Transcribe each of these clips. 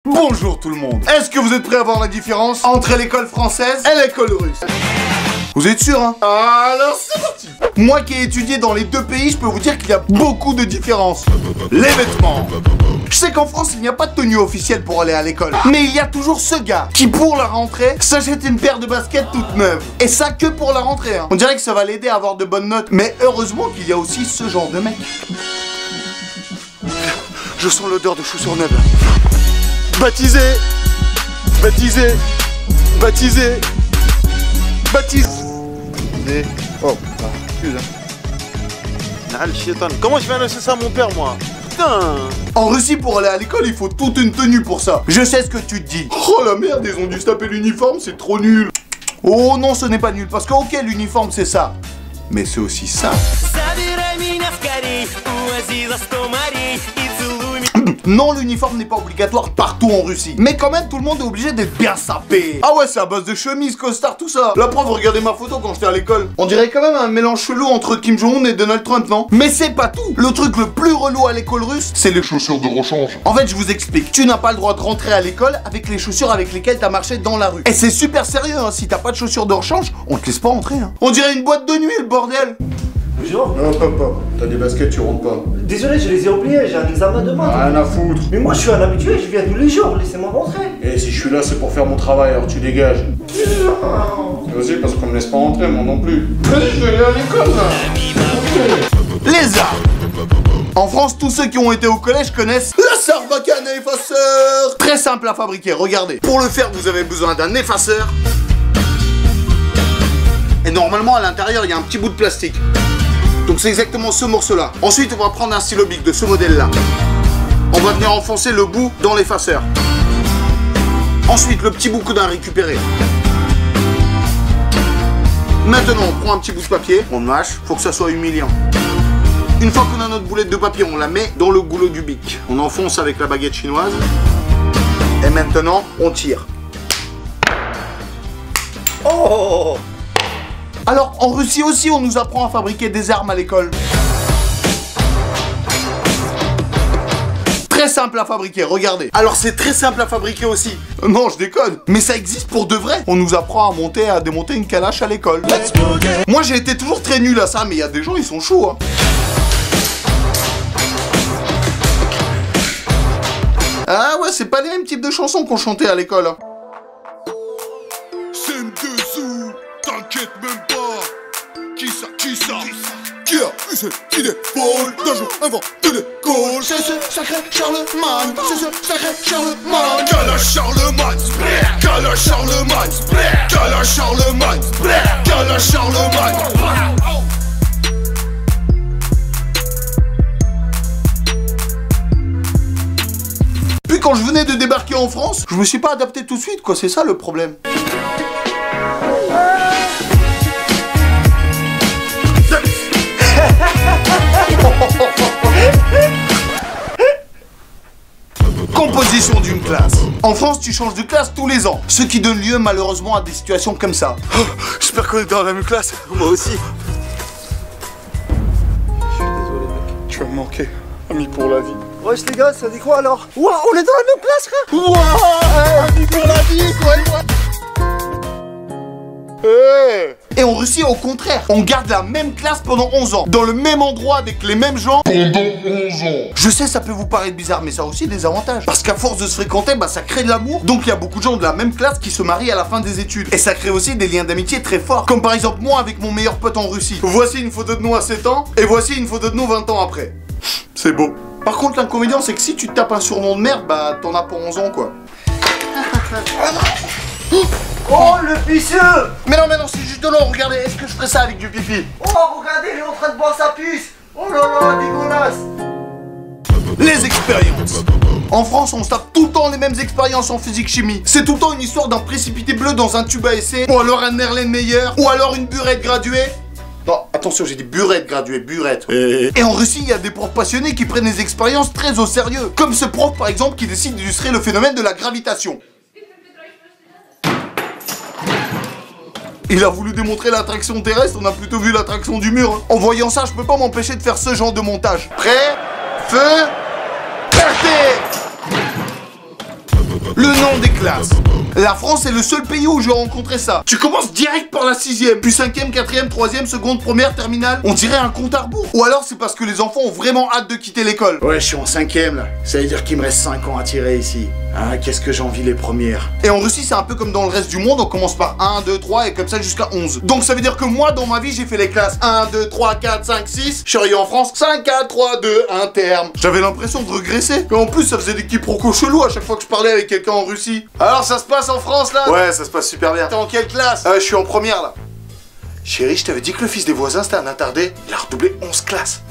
Bonjour tout le monde. Est-ce que vous êtes prêts à voir la différence entre l'école française et l'école russe? Vous êtes sûr, hein? Alors c'est parti. Moi qui ai étudié dans les deux pays, je peux vous dire qu'il y a beaucoup de différences. Les vêtements. Je sais qu'en France, il n'y a pas de tenue officielle pour aller à l'école. Mais il y a toujours ce gars qui, pour la rentrée, s'achète une paire de baskets toute neuve. Et ça que pour la rentrée, hein. On dirait que ça va l'aider à avoir de bonnes notes. Mais heureusement qu'il y a aussi ce genre de mec. Je sens l'odeur de chaussures neuves. Baptisé. Baptisé. Baptisé. Baptisé. Oh, excuse. Comment je vais annoncer ça à mon père, moi? Putain. En Russie, pour aller à l'école, il faut toute une tenue pour ça. Je sais ce que tu te dis. Oh la merde, ils ont dû se taper l'uniforme, c'est trop nul. Oh non, ce n'est pas nul, parce que ok, l'uniforme c'est ça. Mais c'est aussi ça. Non, l'uniforme n'est pas obligatoire partout en Russie. Mais quand même, tout le monde est obligé d'être bien sapé. Ah ouais, c'est à base de chemise, costard, tout ça. La preuve, regardez ma photo quand j'étais à l'école. On dirait quand même un mélange chelou entre Kim Jong-un et Donald Trump, non? Mais c'est pas tout. Le truc le plus relou à l'école russe, c'est les chaussures de rechange. En fait, je vous explique. Tu n'as pas le droit de rentrer à l'école avec les chaussures avec lesquelles t'as marché dans la rue. Et c'est super sérieux, hein. Si t'as pas de chaussures de rechange, on te laisse pas entrer, hein. On dirait une boîte de nuit, le bordel. Bonjour. Non, papa, t'as des baskets, tu rentres pas. Désolé, je les ai oubliés, j'ai un examen demain. Rien à foutre. Mais moi je suis un habitué, je viens tous les jours, laissez-moi rentrer. Et si je suis là, c'est pour faire mon travail, alors tu dégages. Vas-y, parce qu'on me laisse pas rentrer, moi non plus. Vas-y, je vais aller à l'école, là. Les armes. En France, tous ceux qui ont été au collège connaissent la Sarbacane à effaceur. Très simple à fabriquer, regardez. Pour le faire, vous avez besoin d'un effaceur. Et normalement, à l'intérieur, il y a un petit bout de plastique. Donc c'est exactement ce morceau-là. Ensuite, on va prendre un stylo bic de ce modèle-là. On va venir enfoncer le bout dans l'effaceur. Ensuite, le petit bout qu'on a récupéré. Maintenant, on prend un petit bout de papier, on mâche, faut que ça soit humiliant. Une fois qu'on a notre boulette de papier, on la met dans le goulot du bic. On enfonce avec la baguette chinoise. Et maintenant, on tire. Oh! Alors, en Russie aussi, on nous apprend à fabriquer des armes à l'école. Très simple à fabriquer, regardez. Alors, c'est très simple à fabriquer aussi. Non, je déconne. Mais ça existe pour de vrai. On nous apprend à démonter une calache à l'école. Moi, j'ai été toujours très nul à ça, mais il y a des gens, ils sont chauds, hein. Ah ouais, c'est pas les mêmes types de chansons qu'on chantait à l'école, hein. C'est une dessous, t'inquiète même pas. Qui ça? Qui a eu cette idée folle d'un jour avant de l'école? C'est ce sacré Charlemagne, c'est ce sacré Charlemagne. Gala Charlemagne, Gala Charlemagne, Gala Charlemagne, Gala Charlemagne. Puis quand je venais de débarquer en France, je me suis pas adapté tout de suite, quoi, c'est ça le problème. Composition d'une classe. En France, tu changes de classe tous les ans, ce qui donne lieu malheureusement à des situations comme ça. Oh, j'espère qu'on est dans la même classe. Moi aussi. Tu vas me manquer, ami pour la vie. Wesh les gars, ça dit quoi alors? Ouah, on est dans la même classe, frère. Ouah, ami pour la vie, quoi. Et en Russie, au contraire, on garde la même classe pendant 11 ans, dans le même endroit, avec les mêmes gens. Pendant 11 ans. Je sais, ça peut vous paraître bizarre, mais ça a aussi des avantages. Parce qu'à force de se fréquenter, bah ça crée de l'amour. Donc il y a beaucoup de gens de la même classe qui se marient à la fin des études. Et ça crée aussi des liens d'amitié très forts. Comme par exemple moi avec mon meilleur pote en Russie. Voici une photo de nous à 7 ans, et voici une photo de nous 20 ans après. C'est beau. Par contre, l'inconvénient, c'est que si tu te tapes un surnom de merde, bah t'en as pour 11 ans, quoi. Oh, le vicieux! Mais non, c'est juste de l'eau, regardez, est-ce que je ferais ça avec du pipi? Oh, regardez, il est en train de boire sa puce! Oh là là, dégueulasse! Les expériences. En France, on se tape tout le temps les mêmes expériences en physique-chimie. C'est tout le temps une histoire d'un précipité bleu dans un tube à essai, ou alors un Erlenmeyer, ou alors une burette graduée. Non, attention, j'ai dit burette graduée, burette. Et en Russie, il y a des profs passionnés qui prennent les expériences très au sérieux. Comme ce prof, par exemple, qui décide d'illustrer le phénomène de la gravitation. Il a voulu démontrer l'attraction terrestre, on a plutôt vu l'attraction du mur. En voyant ça, je peux pas m'empêcher de faire ce genre de montage. Prêt? Feu? Partez! Le nom des classes. La France est le seul pays où j'ai rencontré ça. Tu commences direct par la 6ème, puis 5ème, 4ème, 3ème, seconde, première, terminale. On dirait un compte à rebours. Ou alors c'est parce que les enfants ont vraiment hâte de quitter l'école. Ouais, je suis en 5ème là. Ça veut dire qu'il me reste 5 ans à tirer ici. Ah, qu'est-ce que j'envie les premières. Et en Russie, c'est un peu comme dans le reste du monde. On commence par 1, 2, 3 et comme ça jusqu'à 11. Donc ça veut dire que moi, dans ma vie, j'ai fait les classes 1, 2, 3, 4, 5, 6. Je suis arrivé en France, 5, 4, 3, 2, 1 terme. J'avais l'impression de regresser. Et en plus, ça faisait des quiproquos chelous à chaque fois que je parlais avec quelqu'un en Russie. Alors, ça se passe en France là? Ouais, ça se passe super bien. T'es en quelle classe? Je suis en première là. Chérie, je t'avais dit que le fils des voisins c'était un attardé. Il a redoublé 11 classes.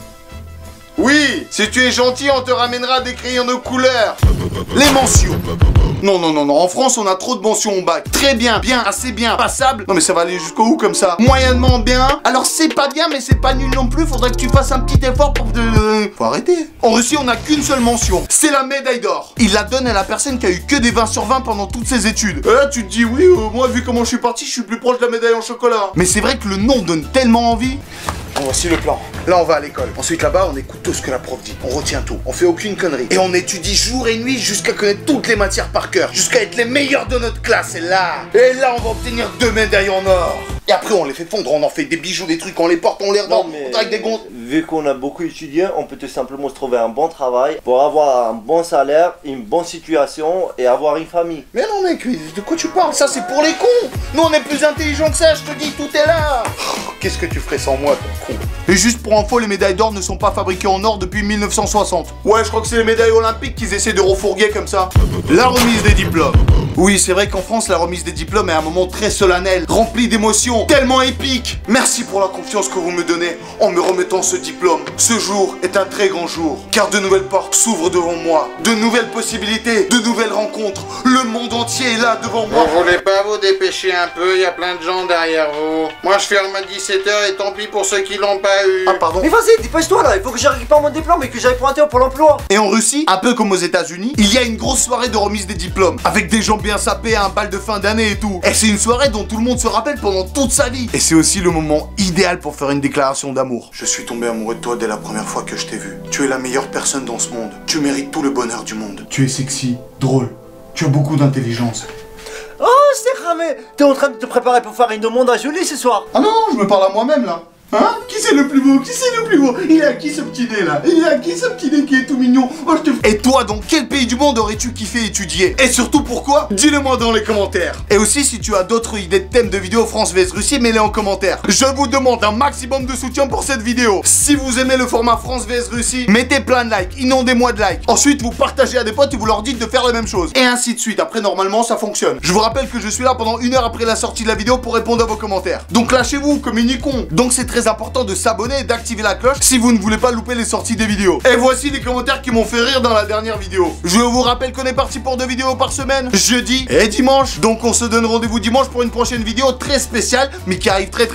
Oui, si tu es gentil, on te ramènera des crayons de couleur. Les mentions. Non, non, non, non, en France, on a trop de mentions au bac. Très bien, bien, assez bien, passable. Non, mais ça va aller jusqu'au où comme ça? Moyennement bien. Alors, c'est pas bien, mais c'est pas nul non plus. Faudrait que tu fasses un petit effort pour te... Faut arrêter. En Russie, on a qu'une seule mention. C'est la médaille d'or. Il la donne à la personne qui a eu que des 20 sur 20 pendant toutes ses études. Et là, tu te dis, oui, moi, vu comment je suis parti, je suis plus proche de la médaille en chocolat. Mais c'est vrai que le nom donne tellement envie. Bon, voici le plan. Là, on va à l'école. Ensuite, là-bas, on écoute tout ce que la prof dit. On retient tout. On fait aucune connerie. Et on étudie jour et nuit jusqu'à connaître toutes les matières par cœur. Jusqu'à être les meilleurs de notre classe. Et là, on va obtenir 2 médailles en or. Et après, on les fait fondre. On en fait des bijoux, des trucs. On les porte, on les revend. On drague des gonzes. Vu qu'on a beaucoup étudié, on peut tout simplement se trouver un bon travail pour avoir un bon salaire, une bonne situation et avoir une famille. Mais non, mec, de quoi tu parles? Ça, c'est pour les cons. Nous, on est plus intelligents que ça, je te dis, tout est là. Qu'est-ce que tu ferais sans moi, ton con? Et juste pour info, les médailles d'or ne sont pas fabriquées en or depuis 1960. Ouais, je crois que c'est les médailles olympiques qu'ils essaient de refourguer comme ça. La remise des diplômes. Oui, c'est vrai qu'en France, la remise des diplômes est un moment très solennel, rempli d'émotions, tellement épique. Merci pour la confiance que vous me donnez en me remettant ce diplôme. Ce jour est un très grand jour, car de nouvelles portes s'ouvrent devant moi, de nouvelles possibilités, de nouvelles rencontres. Le monde entier est là devant moi. Vous voulez pas vous dépêcher un peu? Il y a plein de gens derrière vous. Moi, je ferme à 17h et tant pis pour ceux qui l'ont pas eu. Ah, pardon. Mais vas-y, dépêche-toi là, il faut que je récupère mon diplôme et que j'aille pointer pour l'emploi. Et en Russie, un peu comme aux États-Unis, il y a une grosse soirée de remise des diplômes, avec des gens bien sapés à un bal de fin d'année et tout. Et c'est une soirée dont tout le monde se rappelle pendant toute sa vie. Et c'est aussi le moment idéal pour faire une déclaration d'amour. Je suis tombé amoureux de toi dès la première fois que je t'ai vu. Tu es la meilleure personne dans ce monde. Tu mérites tout le bonheur du monde. Tu es sexy, drôle. Tu as beaucoup d'intelligence. Oh, c'est cramé. T'es en train de te préparer pour faire une demande à Julie ce soir. Ah non, je me parle à moi-même là. Hein? Qui c'est le plus beau? Qui c'est le plus beau? Il est à qui ce petit nez là? Il est à qui ce petit nez qui est tout mignon? Oh, je te... Et toi, dans quel pays du monde aurais-tu kiffé étudier? Et surtout pourquoi? Dis-le moi dans les commentaires. Et aussi, si tu as d'autres idées de thèmes de vidéos France vs Russie, mets-les en commentaire. Je vous demande un maximum de soutien pour cette vidéo. Si vous aimez le format France vs Russie, mettez plein de likes, inondez-moi de likes. Ensuite, vous partagez à des potes et vous leur dites de faire la même chose. Et ainsi de suite. Après, normalement, ça fonctionne. Je vous rappelle que je suis là pendant 1 heure après la sortie de la vidéo pour répondre à vos commentaires. Donc lâchez-vous, communiquons. Donc c'est très important de s'abonner et d'activer la cloche si vous ne voulez pas louper les sorties des vidéos. Et voici les commentaires qui m'ont fait rire dans la dernière vidéo. Je vous rappelle qu'on est parti pour 2 vidéos par semaine, jeudi et dimanche. Donc on se donne rendez-vous dimanche pour une prochaine vidéo très spéciale, mais qui arrive très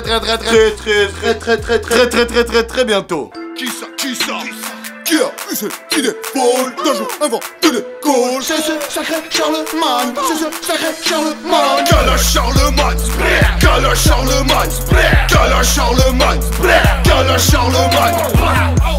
bientôt. Qui ça? Qui a eu cette idée folle d'un jour inventé l'école? C'est ce sacré Charlemagne, c'est ce sacré Charlemagne. Gala Charlemagne, Gala Charlemagne, Gala Charlemagne, Gala Charlemagne.